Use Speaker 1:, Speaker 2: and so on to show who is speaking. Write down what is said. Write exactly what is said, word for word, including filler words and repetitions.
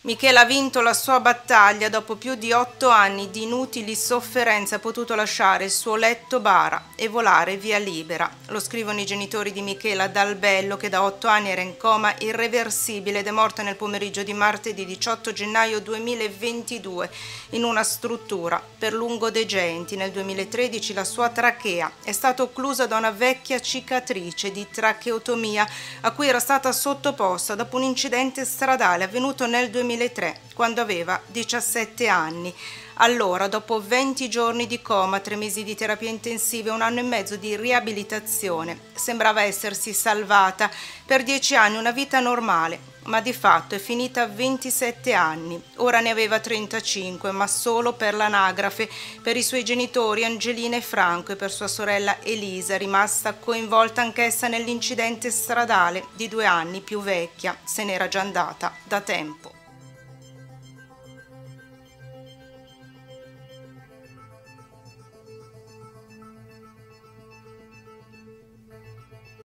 Speaker 1: Michela ha vinto la sua battaglia. Dopo più di otto anni di inutili sofferenze ha potuto lasciare il suo letto bara e volare via libera. Lo scrivono i genitori di Michela Dalbello, che da otto anni era in coma irreversibile ed è morta nel pomeriggio di martedì diciotto gennaio duemilaventidue in una struttura per lungodegenti. Nel duemilatredici la sua trachea è stata occlusa da una vecchia cicatrice di tracheotomia a cui era stata sottoposta dopo un incidente stradale avvenuto nel duemilatré, quando aveva diciassette anni. Allora, dopo venti giorni di coma, tre mesi di terapia intensiva e un anno e mezzo di riabilitazione, sembrava essersi salvata per dieci anni, una vita normale, ma di fatto è finita a ventisette anni. Ora ne aveva trentacinque, ma solo per l'anagrafe, per i suoi genitori Angelina e Franco e per sua sorella Elisa, rimasta coinvolta anch'essa nell'incidente stradale di due anni più vecchia, se n'era già andata da tempo.